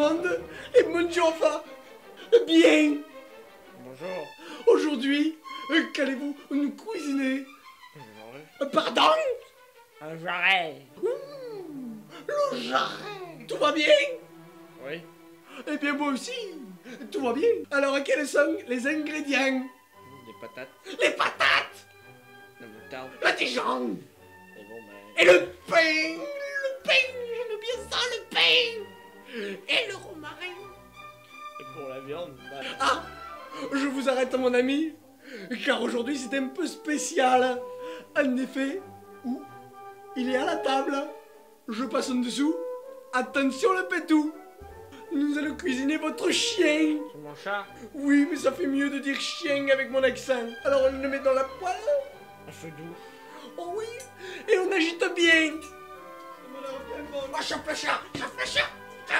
monde et bonjour. Bien. Bonjour. Aujourd'hui, qu'allez-vous nous cuisiner? Pardon? Un jarret. Le jarret. Tout va bien? Oui. Eh bien moi aussi, tout va bien. Alors quels sont les ingrédients? Des patates. Les patates, La moutarde. le Dijon Et bon, et le pain. Le pain, j'aime bien ça, le pain. Et le romarin. et pour la viande, bah... Ah, je vous arrête mon ami, car aujourd'hui c'est un peu spécial. En effet, où il est à la table, je passe en dessous. Attention le pétou, nous allons cuisiner votre chien. C'est mon chat. Oui, mais ça fait mieux de dire chien avec mon accent. Alors on le met dans la poêle. Un feu doux. Oh oui, et on agite bien. Oh, chauffe le chat, chauffe le chat.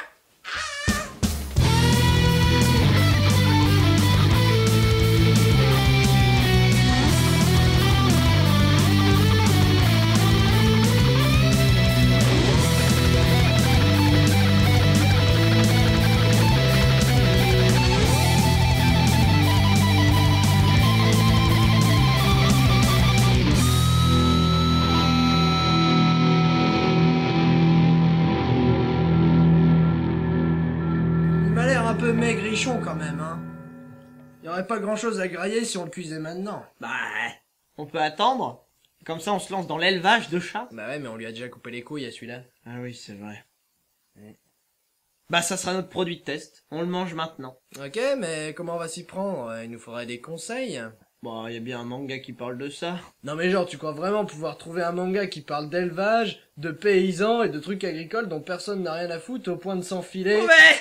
Il m'a l'air un peu maigrichon quand même, hein. Y aurait pas grand chose à grailler si on le cuisait maintenant. Bah, on peut attendre. Comme ça, on se lance dans l'élevage de chats. Bah ouais, mais on lui a déjà coupé les couilles à celui-là. Ah oui, c'est vrai. Bah, ça sera notre produit de test. On le mange maintenant. Ok, mais comment on va s'y prendre? Il nous faudrait des conseils. Bon, y a bien un manga qui parle de ça. Non mais genre, tu crois vraiment pouvoir trouver un manga qui parle d'élevage, de paysans et de trucs agricoles dont personne n'a rien à foutre au point de s'enfiler? Ouais.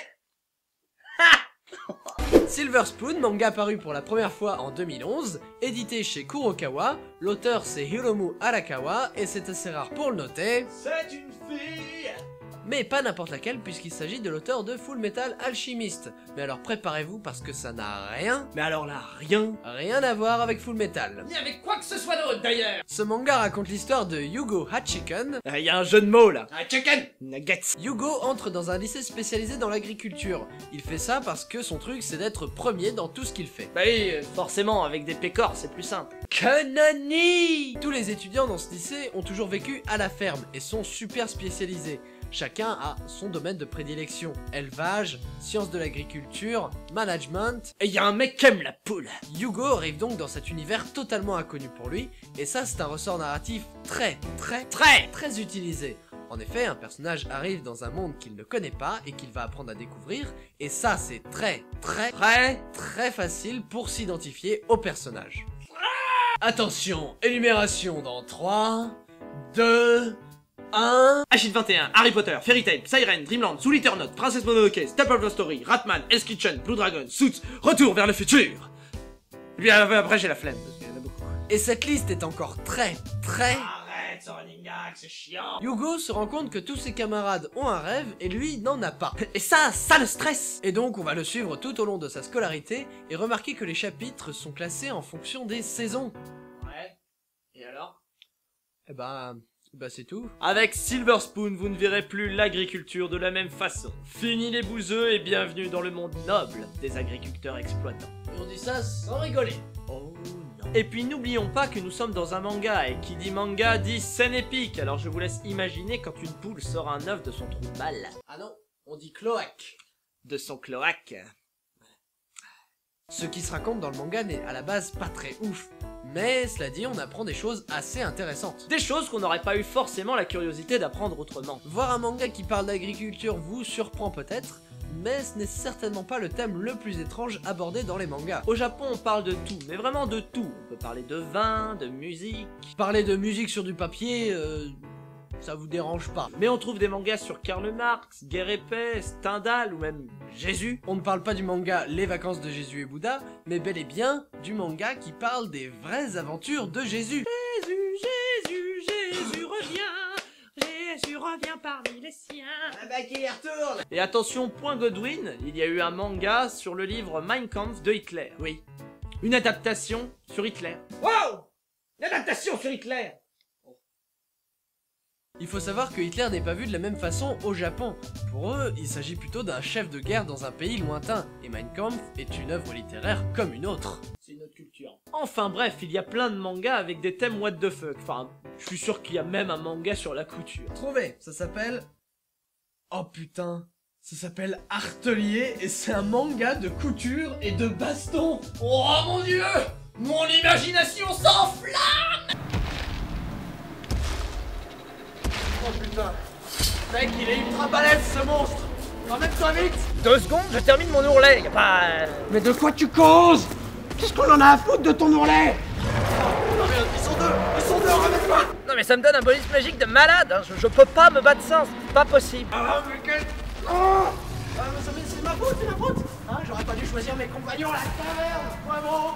Silver Spoon, manga paru pour la première fois en 2011, édité chez Kurokawa, l'auteur c'est Hiromu Arakawa et c'est assez rare pour le noter. C'est une fille. Mais pas n'importe laquelle puisqu'il s'agit de l'auteur de Full Metal Alchemist. Mais alors préparez-vous parce que ça n'a rien Mais alors là, rien. à voir avec Full Metal. Ni avec quoi que ce soit d'autre d'ailleurs. Ce manga raconte l'histoire de Yugo Hachiken. Y a un jeu de mots là. Un chicken. Nuggets. Yugo entre dans un lycée spécialisé dans l'agriculture. Il fait ça parce que son truc c'est d'être premier dans tout ce qu'il fait. Bah oui, forcément, avec des pécores, c'est plus simple. Kanani! Tous les étudiants dans ce lycée ont toujours vécu à la ferme et sont super spécialisés. Chacun a son domaine de prédilection. Élevage, sciences de l'agriculture, management. Et y a un mec qui aime la poule. Yugo arrive donc dans cet univers totalement inconnu pour lui, et ça c'est un ressort narratif très utilisé. En effet, un personnage arrive dans un monde qu'il ne connaît pas et qu'il va apprendre à découvrir, et ça c'est très facile pour s'identifier au personnage. Attention, énumération dans 3, 2, 1... Ashit 21, Harry Potter, Fairy Tail, Siren, Dreamland, Soul Eater Note, Princess Mononoke, Step of the Story, Ratman, Hell's Kitchen, Blue Dragon, Suits, Retour vers le futur. Puis après j'ai la flemme, parce qu'il y en a beaucoup. Et cette liste est encore très... Arrête, ce running gag, c'est chiant. Yugo se rend compte que tous ses camarades ont un rêve et lui n'en a pas. Et ça le stress. Et donc on va le suivre tout au long de sa scolarité et remarquer que les chapitres sont classés en fonction des saisons. Ouais. Et alors? Eh ben c'est tout. Avec Silver Spoon, vous ne verrez plus l'agriculture de la même façon. Fini les bouseux et bienvenue dans le monde noble des agriculteurs exploitants. Et on dit ça sans rigoler. Oh non. Et puis n'oublions pas que nous sommes dans un manga, et qui dit manga dit scène épique, alors je vous laisse imaginer quand une poule sort un œuf de son trou de balle. Ah non, on dit cloaque. De son cloaque. Ce qui se raconte dans le manga n'est à la base pas très ouf. Mais cela dit, on apprend des choses assez intéressantes. Des choses qu'on n'aurait pas eu forcément la curiosité d'apprendre autrement. Voir un manga qui parle d'agriculture vous surprend peut-être, mais ce n'est certainement pas le thème le plus étrange abordé dans les mangas. Au Japon, on parle de tout, mais vraiment de tout. On peut parler de vin, de musique... Parler de musique sur du papier, ça vous dérange pas. Mais on trouve des mangas sur Karl Marx, Guerre et Paix, Stendhal ou même Jésus. On ne parle pas du manga Les Vacances de Jésus et Bouddha, mais bel et bien du manga qui parle des vraies aventures de Jésus. Jésus revient, Jésus revient parmi les siens. Ah bah qui y retourne. Et attention, point Godwin, il y a eu un manga sur le livre Mein Kampf de Hitler. Oui. Une adaptation sur Hitler. Wow! Une adaptation sur Hitler. Il faut savoir que Hitler n'est pas vu de la même façon au Japon. Pour eux, il s'agit plutôt d'un chef de guerre dans un pays lointain, et Mein Kampf est une œuvre littéraire comme une autre. C'est une autre culture. Enfin bref, il y a plein de mangas avec des thèmes what the fuck. Enfin, je suis sûr qu'il y a même un manga sur la couture. Trouvé, ça s'appelle... Oh putain, ça s'appelle Artelier, et c'est un manga de couture et de baston. Oh mon dieu, mon imagination s'enflamme. Oh putain, mec, il est ultra balèze ce monstre. Ramène-toi vite. 2 secondes, je termine mon ourlet, y a pas... Mais de quoi tu causes? Qu'est-ce qu'on en a à foutre de ton ourlet? Non mais ils sont deux, ramène-toi. Non mais ça me donne un bonus magique de malade, hein. Je peux pas me battre sans, c'est pas possible. Ah mais quel... Oh ah, mais c'est ma faute, hein, j'aurais pas dû choisir mes compagnons à la taverne, vraiment.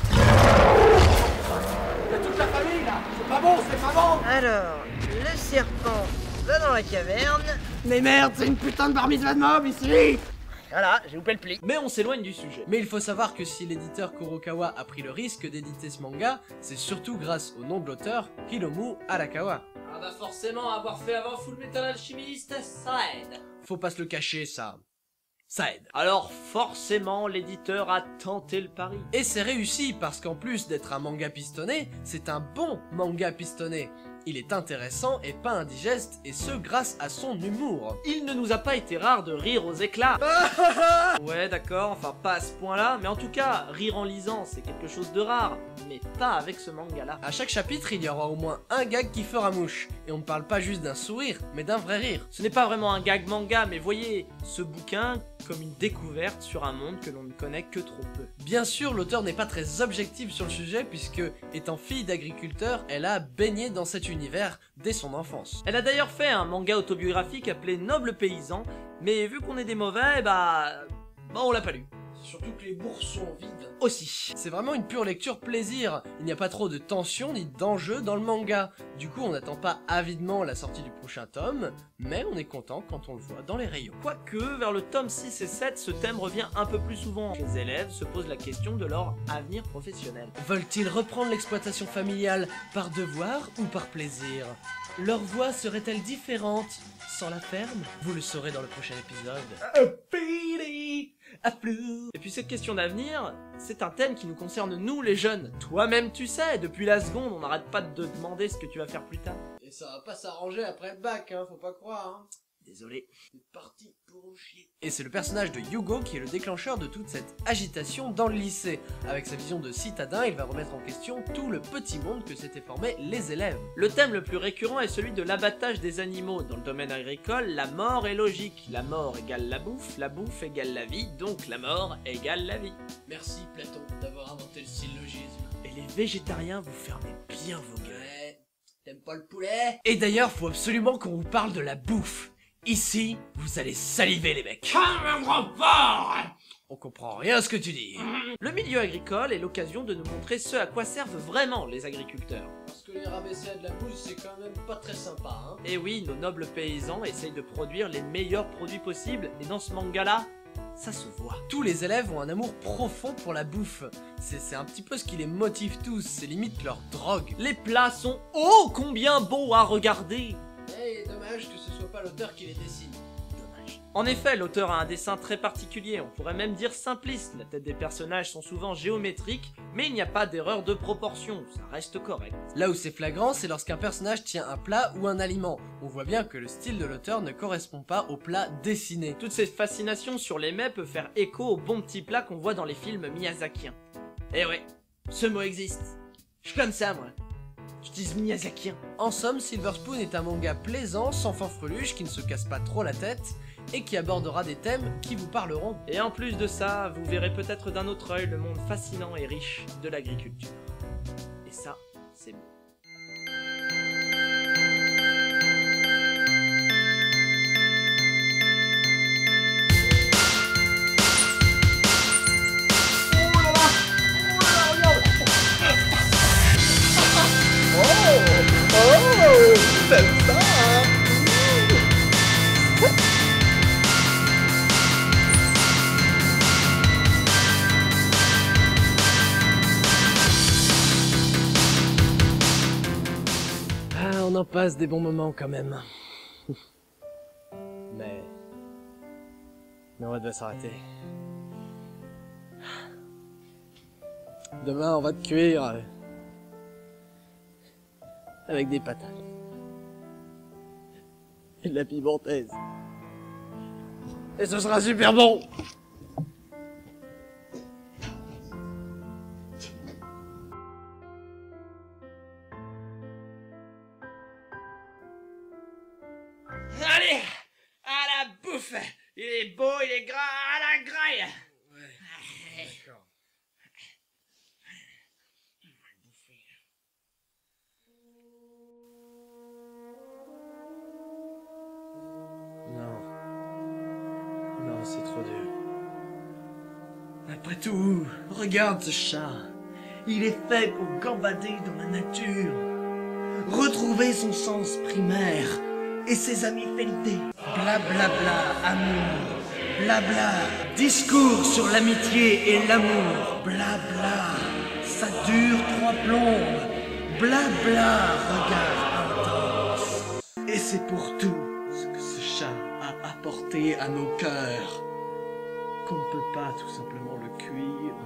Il y a toute la famille là, c'est pas bon. Alors, le serpent va dans la caverne. Mais merde, c'est une putain de bar mitzvah de mob ici! Voilà, j'ai loupé le pli. Mais on s'éloigne du sujet. Mais il faut savoir que si l'éditeur Kurokawa a pris le risque d'éditer ce manga, c'est surtout grâce au nom de l'auteur, Hiromu Arakawa. Ah bah forcément, avoir fait avant Full Metal Alchemist, ça aide. Faut pas se le cacher, ça aide. Alors forcément, l'éditeur a tenté le pari. Et c'est réussi parce qu'en plus d'être un manga pistonné, c'est un bon manga pistonné. Il est intéressant et pas indigeste, et ce grâce à son humour. Il ne nous a pas été rare de rire aux éclats. Ouais d'accord, enfin pas à ce point-là, mais en tout cas, rire en lisant c'est quelque chose de rare, mais pas avec ce manga-là. À chaque chapitre, il y aura au moins un gag qui fera mouche, et on ne parle pas juste d'un sourire, mais d'un vrai rire. Ce n'est pas vraiment un gag manga, mais voyez ce bouquin comme une découverte sur un monde que l'on ne connaît que trop peu. Bien sûr, l'auteur n'est pas très objectif sur le sujet, puisque, étant fille d'agriculteur, elle a baigné dans cet univers dès son enfance. Elle a d'ailleurs fait un manga autobiographique appelé Noble Paysan, mais vu qu'on est des mauvais, bah on l'a pas lu. Surtout que les bourses sont vides. Aussi. C'est vraiment une pure lecture plaisir. Il n'y a pas trop de tension ni d'enjeu dans le manga. Du coup, on n'attend pas avidement la sortie du prochain tome, mais on est content quand on le voit dans les rayons. Quoique, vers le tome 6 et 7, ce thème revient un peu plus souvent. Les élèves se posent la question de leur avenir professionnel. Veulent-ils reprendre l'exploitation familiale par devoir ou par plaisir? Leur voix serait-elle différente sans la ferme? Vous le saurez dans le prochain épisode. Et puis cette question d'avenir, c'est un thème qui nous concerne nous les jeunes. Toi-même tu sais, depuis la seconde, on n'arrête pas de te demander ce que tu vas faire plus tard. Et ça va pas s'arranger après le bac, hein, faut pas croire, hein. Désolé. C'est parti pour chier. Et c'est le personnage de Yugo qui est le déclencheur de toute cette agitation dans le lycée. Avec sa vision de citadin, il va remettre en question tout le petit monde que s'étaient formés les élèves. Le thème le plus récurrent est celui de l'abattage des animaux. Dans le domaine agricole, la mort est logique. La mort égale la bouffe égale la vie, donc la mort égale la vie. Merci Platon d'avoir inventé le syllogisme. Et les végétariens, vous fermez bien vos gueules. Ouais, t'aimes pas le poulet? Et d'ailleurs, faut absolument qu'on vous parle de la bouffe. Ici, vous allez saliver les mecs. On comprend rien à ce que tu dis. Le milieu agricole est l'occasion de nous montrer ce à quoi servent vraiment les agriculteurs. Parce que les rabaisser à de la bouffe, c'est quand même pas très sympa, hein. Et oui, nos nobles paysans essayent de produire les meilleurs produits possibles, et dans ce manga-là, ça se voit. Tous les élèves ont un amour profond pour la bouffe. C'est un petit peu ce qui les motive tous, c'est limite leur drogue. Les plats sont ô combien beaux à regarder. Eh, dommage que ce soit pas l'auteur qui les dessine. Dommage. En effet, l'auteur a un dessin très particulier, on pourrait même dire simpliste. La tête des personnages sont souvent géométriques, mais il n'y a pas d'erreur de proportion, ça reste correct. Là où c'est flagrant, c'est lorsqu'un personnage tient un plat ou un aliment. On voit bien que le style de l'auteur ne correspond pas au plat dessiné. Toute cette fascination sur les mets peut faire écho aux bons petits plats qu'on voit dans les films miyazakiens. Eh ouais, ce mot existe. Je suis comme ça, moi. Je dis miyazakien. En somme, Silver Spoon est un manga plaisant, sans fanfreluche, qui ne se casse pas trop la tête, et qui abordera des thèmes qui vous parleront. Et en plus de ça, vous verrez peut-être d'un autre œil le monde fascinant et riche de l'agriculture. Et ça, c'est beau. On passe des bons moments quand même. Mais on va devoir s'arrêter. Demain, on va te cuire avec des patates et de la pimentaise. Et ce sera super bon. Allez, à la bouffe. Il est beau, il est gras, à la graille. Ouais, d'accord. Non, c'est trop dur. Après tout, regarde ce chat. Il est fait pour gambader dans la nature, retrouver son sens primaire et ses amis fêlés. Blablabla, amour. Blabla, discours sur l'amitié et l'amour. Blabla, ça dure 3 plombes. Blabla, regard intense. Et c'est pour tout ce que ce chat a apporté à nos cœurs qu'on ne peut pas tout simplement le cuire.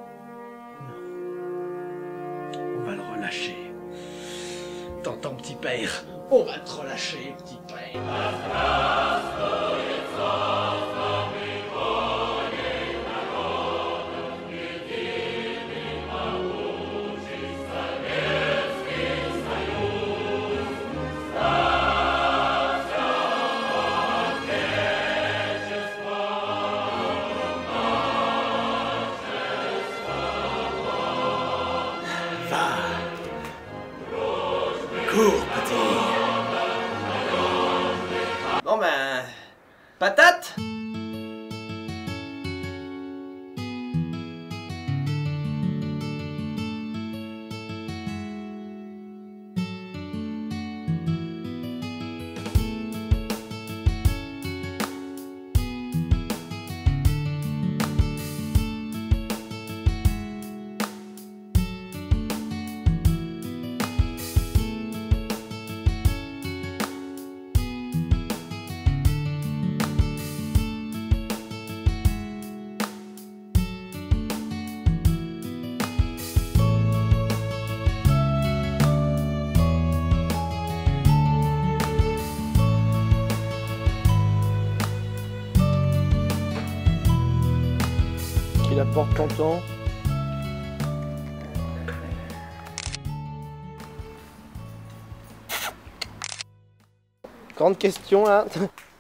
Non. On va le relâcher. T'entends, petit père? On va te relâcher, petit père. Cours, petit. Bon ben... Patate? Qu'il apporte ton temps. Grande question là.